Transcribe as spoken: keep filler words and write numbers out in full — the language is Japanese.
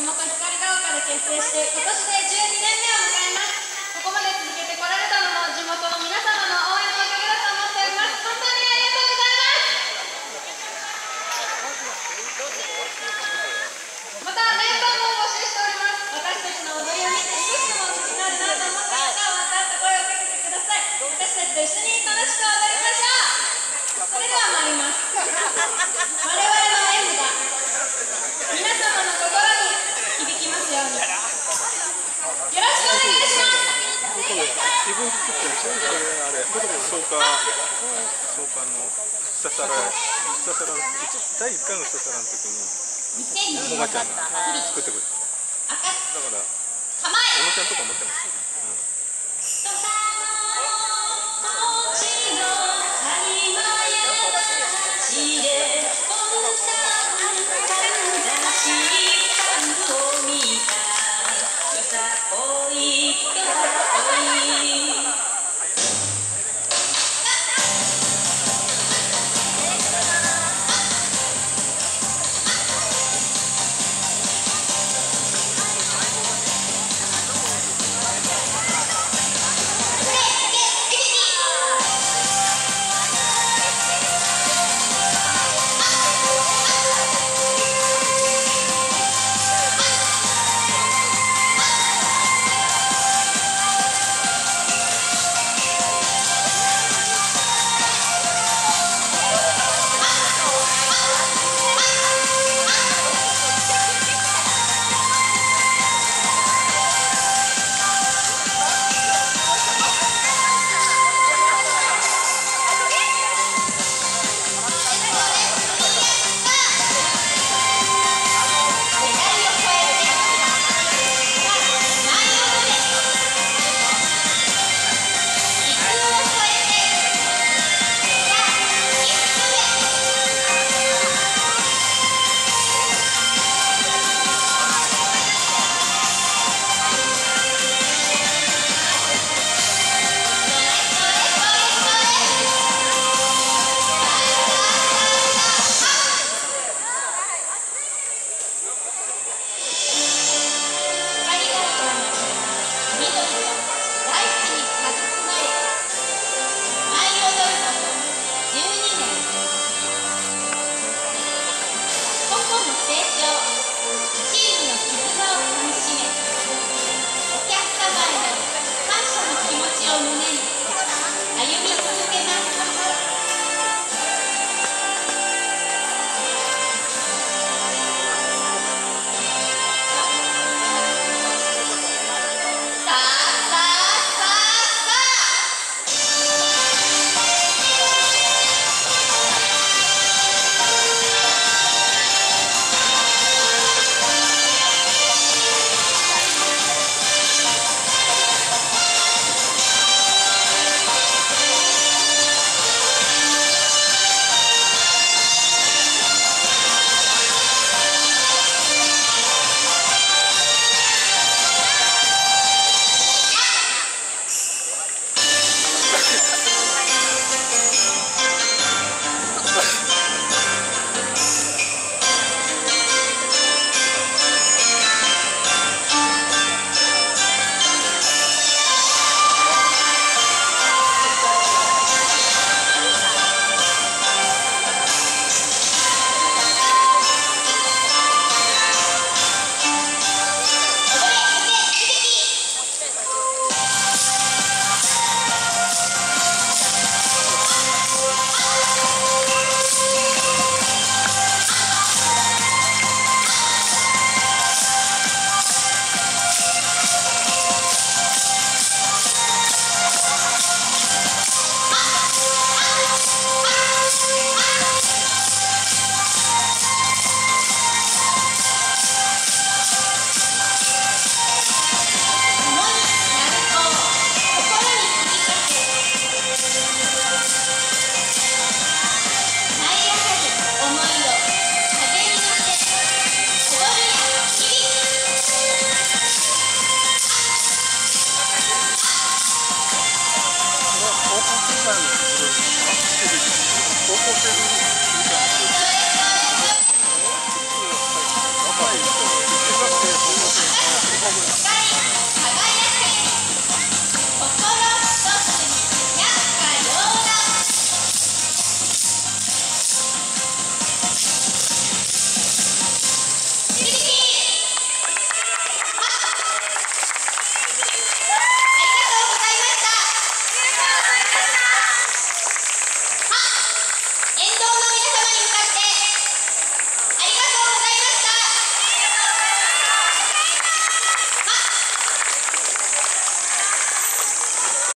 元光が丘で結成して今年でじゅうにねんめを迎えます。ここまで続けてこられたのも地元の皆様の応援のおかげだと思っております。本当にありがとうございます。またメンバーも募集しております。私たちの踊りを見て少しでも好きになるなと思った方はまた声をかけてください。私たちと一緒に楽しく踊りましょう。それでは参ります。我々の演舞が皆様の心に響きますように。よろしくお願いします。 自分で作ってるんですよ。これあれ創価創価のスタサラスタサラだいいっかいのスタサラの時にもがちゃんが作ってくれた。だから小野ちゃんとか持ってます。 高校生